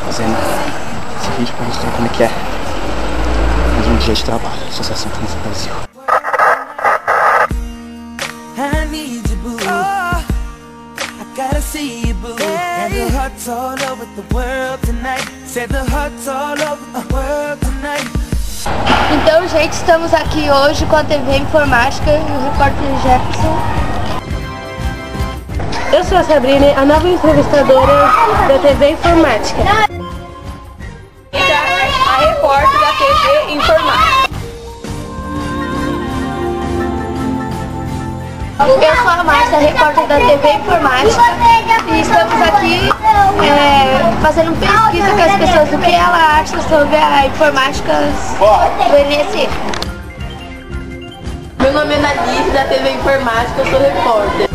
fazendo esse vídeo pra mostrar como é que é mais um dia de trabalho, Associação Trans Brasil. Então, gente, estamos aqui hoje com a TV Informática e o repórter Jefferson. Eu sou a Sabrina, a nova entrevistadora da TV Informática. A repórter da TV Informática. Eu sou a Márcia, repórter da TV Informática, e estamos aqui fazendo pesquisa com as pessoas do que ela acha sobre a informática do INSS. Meu nome é Nadine, da TV Informática, eu sou repórter.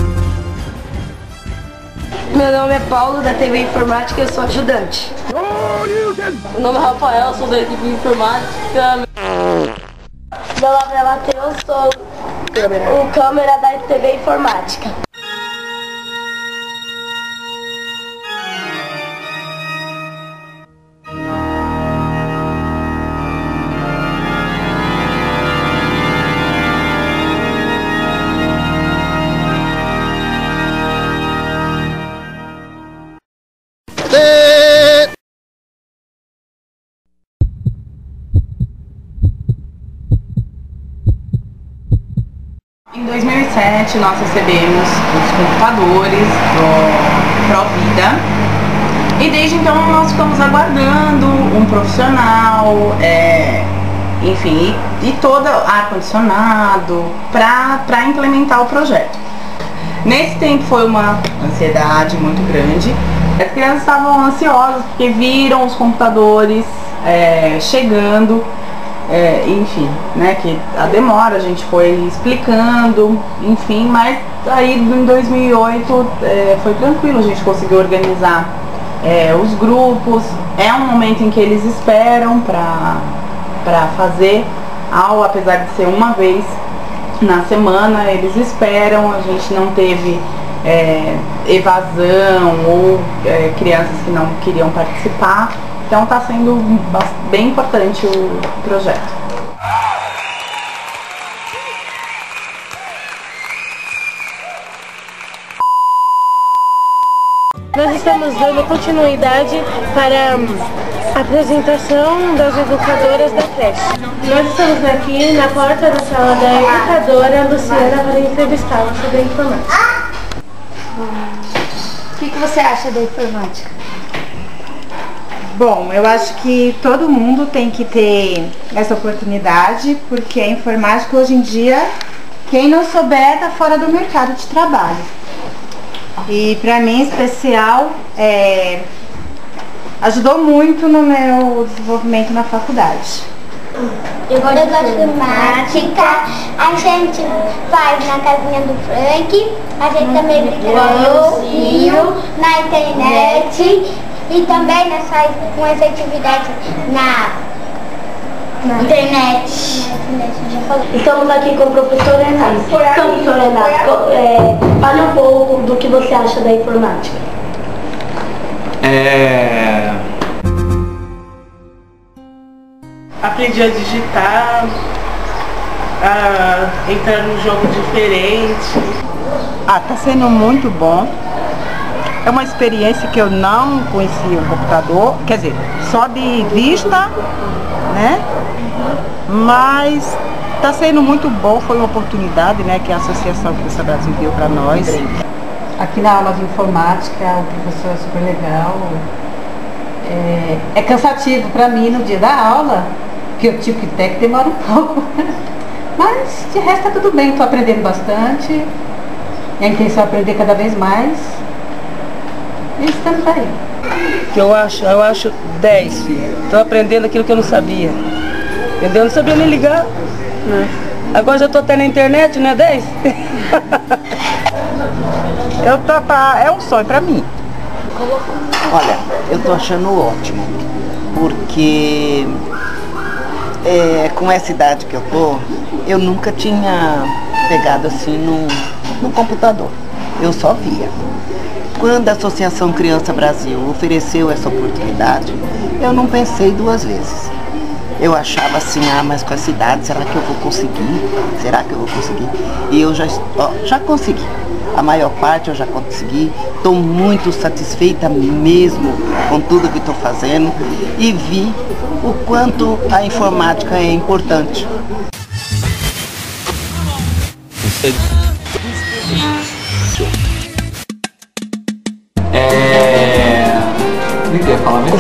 Meu nome é Paulo, da TV Informática, eu sou ajudante. Meu nome é Rafael, eu sou da equipe Informática. Meu nome é Matheus, sou o câmera da TV Informática. Em 2007 nós recebemos os computadores do Provida e desde então nós ficamos aguardando um profissional, enfim, e todo ar-condicionado para implementar o projeto. Nesse tempo foi uma ansiedade muito grande. As crianças estavam ansiosas porque viram os computadores chegando. Enfim, né, que a demora a gente foi explicando, enfim, mas aí em 2008 foi tranquilo, a gente conseguiu organizar os grupos. É um momento em que eles esperam para fazer aula, apesar de ser uma vez na semana, eles esperam. A gente não teve evasão ou crianças que não queriam participar. Então está sendo bem importante o projeto. Nós estamos dando continuidade para a apresentação das educadoras da creche. Nós estamos aqui na porta da sala da educadora Luciana para entrevistá-la sobre a informática. O que você acha da informática? Bom, eu acho que todo mundo tem que ter essa oportunidade, porque a informática hoje em dia, quem não souber, está fora do mercado de trabalho. E para mim, em especial, ajudou muito no meu desenvolvimento na faculdade. Eu gosto de informática, a gente faz na casinha do Frank, a gente também brinca na internet. E também nós fazemos umas atividades na internet. Estamos aqui com o professor Renato. Então, professor Renato, fale um pouco do que você acha da informática. Aprendi a digitar, a entrar num jogo diferente. Tá sendo muito bom. É uma experiência que eu não conhecia o computador, quer dizer, só de vista, né? Mas está sendo muito bom, foi uma oportunidade, né, que a Associação Trans Brasil deu para nós. Aqui na aula de informática, o professor é super legal. É cansativo para mim no dia da aula, porque o tipo de técnica demora um pouco. Mas de resto tá tudo bem, estou aprendendo bastante. E a intenção é aprender cada vez mais. E estamos aí. Eu acho 10. Estou aprendendo aquilo que eu não sabia. Entendeu? Eu não sabia nem ligar. Agora já estou até na internet, né? 10? É um sonho para mim. Olha, eu tô achando ótimo, porque com essa idade que eu tô, eu nunca tinha pegado assim num computador, eu só via. quando a Associação Criança Brasil ofereceu essa oportunidade, eu não pensei duas vezes. Eu achava assim, mas com essa idade, será que eu vou conseguir? Será que eu vou conseguir? E eu já consegui. A maior parte eu já consegui. Estou muito satisfeita mesmo com tudo que estou fazendo e vi o quanto a informática é importante. Nem quer falar mesmo?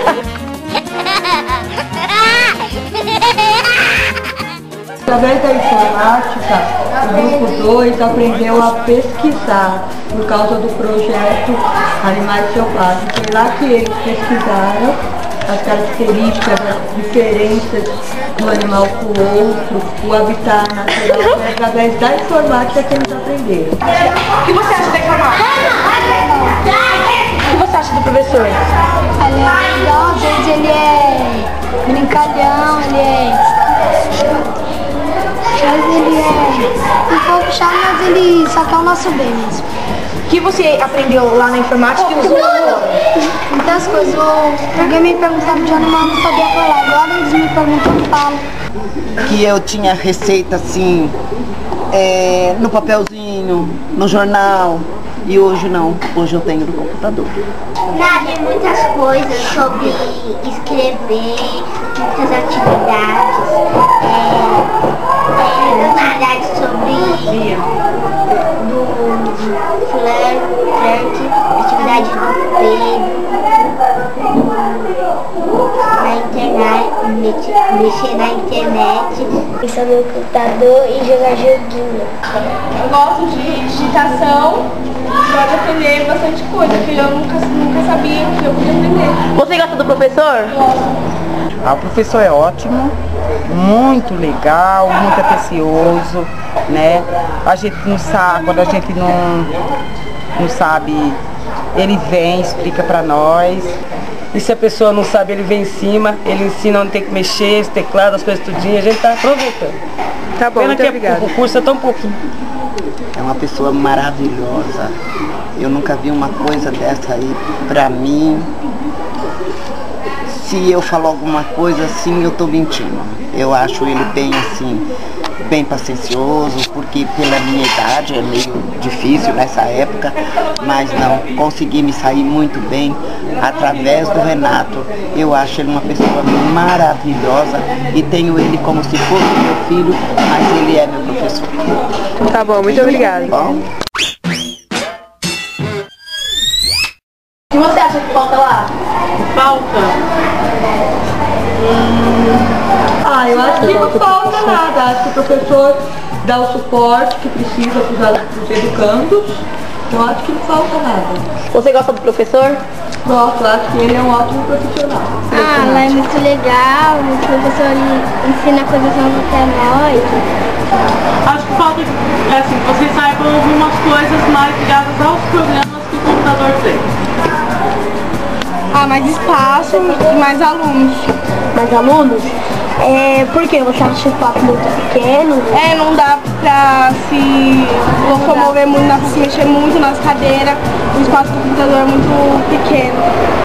Através da informática, o grupo 2 aprendeu a pesquisar por causa do projeto Animais Selvagens. Foi lá que eles pesquisaram as características, as diferenças do animal com o outro, o habitat natural, através da informática que eles aprenderam. O que você acha da informática? O que você acha do professor? Ele é legal, às vezes ele é brincalhão, ele é um pouco chato, mas ele só quer o nosso bem mesmo. O que você aprendeu lá na informática e usou agora? Muitas coisas. Alguém me perguntava de animal, não sabia falar. Agora eles me perguntam e falam. Que eu tinha receita assim, no papelzinho, no jornal, e hoje não. Hoje eu tenho no computador. Sabe muitas coisas sobre escrever, muitas atividades, atividades sobre do flerte, atividade do Pedro, na internet, mexer na internet. Isso no computador e jogar joguinho. Eu gosto de digitação, gosto de aprender bastante coisa, que eu nunca sabia que eu podia aprender. Você gosta do professor? O professor é ótimo, muito legal, muito atencioso, né? A gente não sabe, quando a gente não sabe, ele vem, explica pra nós. E se a pessoa não sabe, ele vem em cima, ele ensina onde tem que mexer, os teclados, as coisas tudinho, a gente tá aproveitando. Tá bom, muito obrigada. O curso é tão pouquinho. É uma pessoa maravilhosa. Eu nunca vi uma coisa dessa aí pra mim. Se eu falar alguma coisa assim, eu tô mentindo. Eu acho ele bem assim, bem paciencioso, porque pela minha idade é meio difícil nessa época, mas não, consegui me sair muito bem através do Renato. Eu acho ele uma pessoa maravilhosa e tenho ele como se fosse meu filho, mas ele é meu professor. Tá bom, muito obrigada. Bom. O que você acha que falta lá? Falta? Eu acho que não falta nada. Acho que o professor dá o suporte que precisa para os educandos. Eu acho que não falta nada. Você gosta do professor? Gosto, acho que ele é um ótimo profissional. Lá é muito legal, o professor ensina coisas novas para nós. Acho que falta, assim, que vocês saibam algumas coisas mais ligadas aos programas que o computador tem. Mais espaço e mais alunos. Mais alunos? Por que? Você acha o espaço muito pequeno? Não dá pra se locomover muito, não dá pra se mexer muito nas cadeiras. O espaço do computador é muito pequeno.